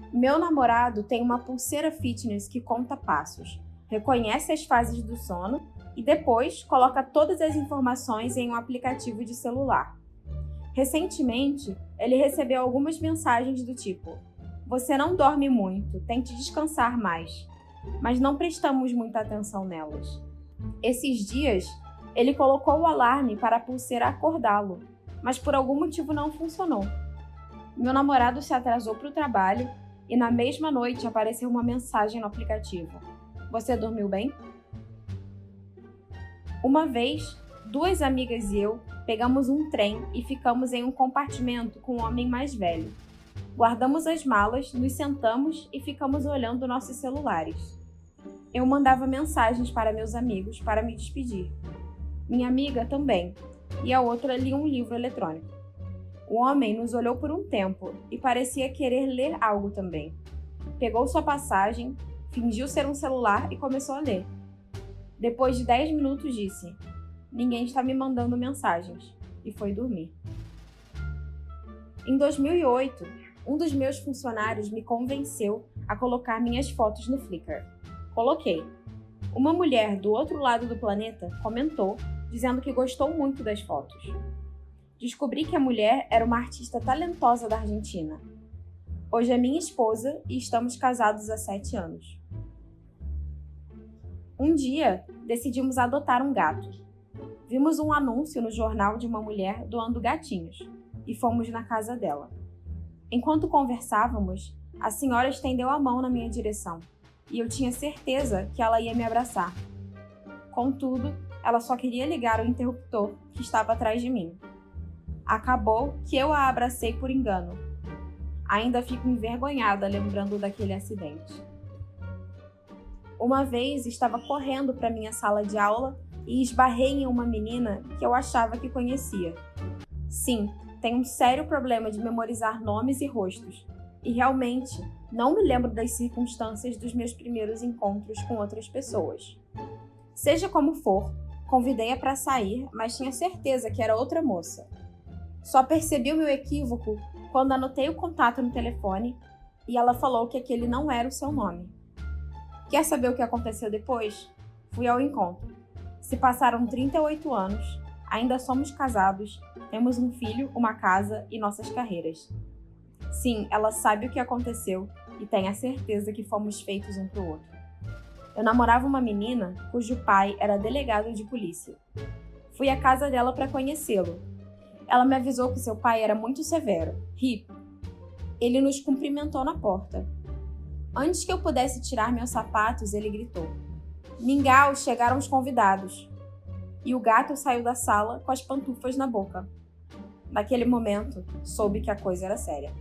Meu namorado tem uma pulseira fitness que conta passos, reconhece as fases do sono e depois coloca todas as informações em um aplicativo de celular. Recentemente, ele recebeu algumas mensagens do tipo: "Você não dorme muito, tente descansar mais", mas não prestamos muita atenção nelas. Esses dias, ele colocou o alarme para a pulseira acordá-lo, mas por algum motivo não funcionou. Meu namorado se atrasou para o trabalho e na mesma noite apareceu uma mensagem no aplicativo: "Você dormiu bem?" Uma vez, 2 amigas e eu pegamos um trem e ficamos em um compartimento com um homem mais velho. Guardamos as malas, nos sentamos e ficamos olhando nossos celulares. Eu mandava mensagens para meus amigos para me despedir. Minha amiga também, e a outra lia um livro eletrônico. O homem nos olhou por um tempo e parecia querer ler algo também. Pegou sua passagem, fingiu ser um celular e começou a ler. Depois de 10 minutos disse: "Ninguém está me mandando mensagens", e foi dormir. Em 2008, um dos meus funcionários me convenceu a colocar minhas fotos no Flickr. Coloquei. Uma mulher do outro lado do planeta comentou, dizendo que gostou muito das fotos. Descobri que a mulher era uma artista talentosa da Argentina. Hoje é minha esposa e estamos casados há 7 anos. Um dia, decidimos adotar um gato. Vimos um anúncio no jornal de uma mulher doando gatinhos e fomos na casa dela. Enquanto conversávamos, a senhora estendeu a mão na minha direção e eu tinha certeza que ela ia me abraçar. Contudo, ela só queria ligar o interruptor que estava atrás de mim. Acabou que eu a abracei por engano. Ainda fico envergonhada lembrando daquele acidente. Uma vez estava correndo para minha sala de aula e esbarrei em uma menina que eu achava que conhecia. Sim, tenho um sério problema de memorizar nomes e rostos, e realmente não me lembro das circunstâncias dos meus primeiros encontros com outras pessoas. Seja como for, convidei-a para sair, mas tinha certeza que era outra moça. Só percebi o meu equívoco quando anotei o contato no telefone e ela falou que aquele não era o seu nome. Quer saber o que aconteceu depois? Fui ao encontro. Se passaram 38 anos, ainda somos casados, temos um filho, uma casa e nossas carreiras. Sim, ela sabe o que aconteceu e tem a certeza que fomos feitos um pro outro. Eu namorava uma menina cujo pai era delegado de polícia. Fui à casa dela para conhecê-lo. Ela me avisou que seu pai era muito severo, hippie. Ele nos cumprimentou na porta. Antes que eu pudesse tirar meus sapatos, ele gritou: "Mingau, chegaram os convidados!" E o gato saiu da sala com as pantufas na boca. Naquele momento, soube que a coisa era séria.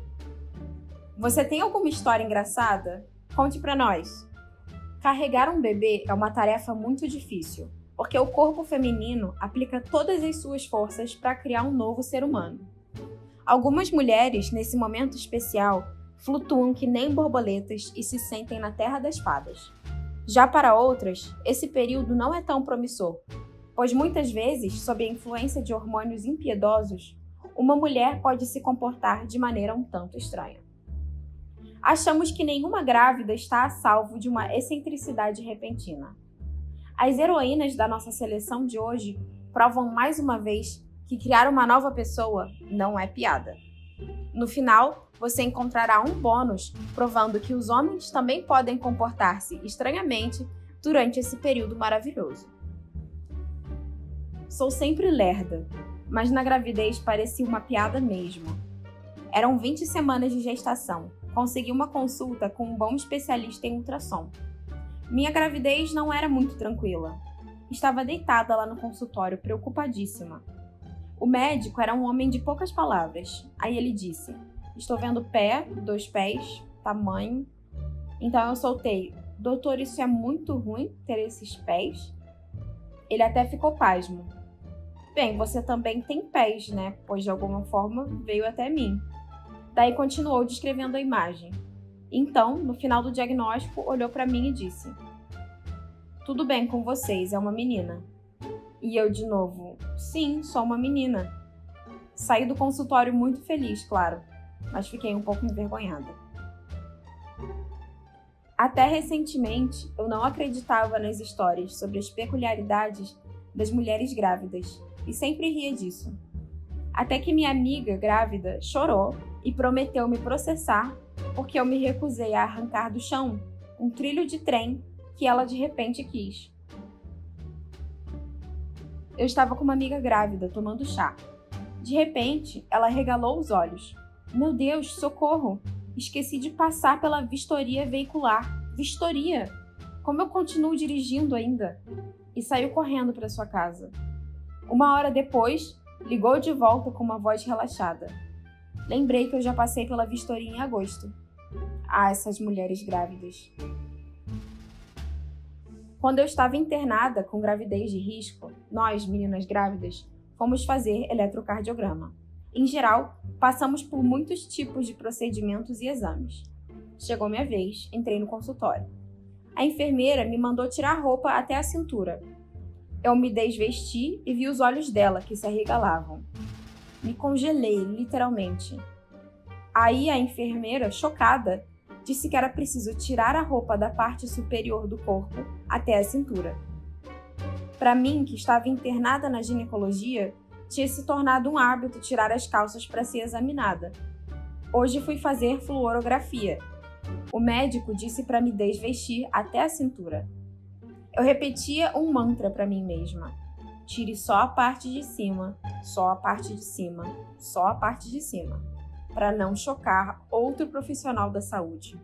Você tem alguma história engraçada? Conte pra nós! Carregar um bebê é uma tarefa muito difícil, porque o corpo feminino aplica todas as suas forças para criar um novo ser humano. Algumas mulheres, nesse momento especial, flutuam que nem borboletas e se sentem na terra das fadas. Já para outras, esse período não é tão promissor, pois muitas vezes, sob a influência de hormônios impiedosos, uma mulher pode se comportar de maneira um tanto estranha. Achamos que nenhuma grávida está a salvo de uma excentricidade repentina. As heroínas da nossa seleção de hoje provam mais uma vez que criar uma nova pessoa não é piada. No final, você encontrará um bônus provando que os homens também podem comportar-se estranhamente durante esse período maravilhoso. Sou sempre lerda, mas na gravidez parecia uma piada mesmo. Eram 20 semanas de gestação. Consegui uma consulta com um bom especialista em ultrassom. Minha gravidez não era muito tranquila. Estava deitada lá no consultório, preocupadíssima. O médico era um homem de poucas palavras. Aí ele disse: "Estou vendo pé, 2 pés, tamanho." Então eu soltei: "Doutor, isso é muito ruim, ter esses pés?" Ele até ficou pasmo. "Bem, você também tem pés, né? Pois de alguma forma veio até mim." Daí continuou descrevendo a imagem. Então, no final do diagnóstico, olhou para mim e disse: "Tudo bem com vocês, é uma menina." E eu de novo: "Sim, sou uma menina." Saí do consultório muito feliz, claro, mas fiquei um pouco envergonhada. Até recentemente, eu não acreditava nas histórias sobre as peculiaridades das mulheres grávidas e sempre ria disso. Até que minha amiga grávida chorou e prometeu me processar porque eu me recusei a arrancar do chão um trilho de trem que ela de repente quis. Eu estava com uma amiga grávida tomando chá. De repente, ela regalou os olhos. Meu Deus, socorro! Esqueci de passar pela vistoria veicular. Vistoria? Como eu continuo dirigindo ainda? E saiu correndo para sua casa. Uma hora depois, ligou de volta com uma voz relaxada. Lembrei que eu já passei pela vistoria em agosto. Ah, essas mulheres grávidas. Quando eu estava internada com gravidez de risco, nós, meninas grávidas, fomos fazer eletrocardiograma. Em geral, passamos por muitos tipos de procedimentos e exames. Chegou minha vez, entrei no consultório. A enfermeira me mandou tirar a roupa até a cintura. Eu me desvesti e vi os olhos dela que se arregalavam. Me congelei, literalmente. Aí a enfermeira, chocada, disse que era preciso tirar a roupa da parte superior do corpo até a cintura. Para mim, que estava internada na ginecologia, tinha se tornado um hábito tirar as calças para ser examinada. Hoje fui fazer fluorografia. O médico disse para me desvestir até a cintura. Eu repetia um mantra para mim mesma. Tire só a parte de cima, só a parte de cima, só a parte de cima, para não chocar outro profissional da saúde.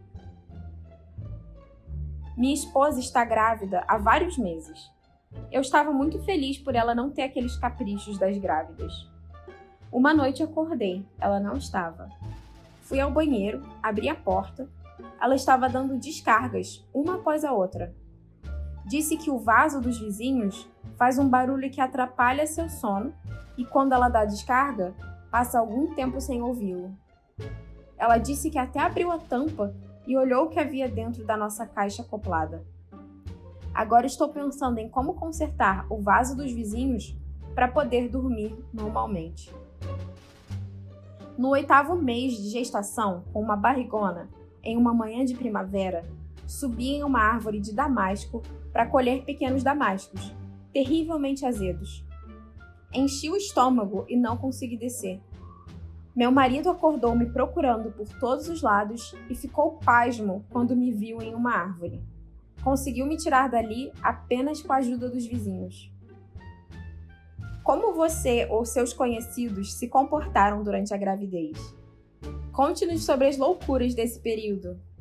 Minha esposa está grávida há vários meses. Eu estava muito feliz por ela não ter aqueles caprichos das grávidas. Uma noite acordei, ela não estava. Fui ao banheiro, abri a porta. Ela estava dando descargas, uma após a outra. Disse que o vaso dos vizinhos faz um barulho que atrapalha seu sono e quando ela dá descarga, passa algum tempo sem ouvi-lo. Ela disse que até abriu a tampa e olhou o que havia dentro da nossa caixa acoplada. Agora estou pensando em como consertar o vaso dos vizinhos para poder dormir normalmente. No 8º mês de gestação, com uma barrigona, em uma manhã de primavera, subi em uma árvore de damasco para colher pequenos damascos, terrivelmente azedos. Enchi o estômago e não consegui descer. Meu marido acordou me procurando por todos os lados e ficou pasmo quando me viu em uma árvore. Conseguiu me tirar dali apenas com a ajuda dos vizinhos. Como você ou seus conhecidos se comportaram durante a gravidez? Conte-nos sobre as loucuras desse período.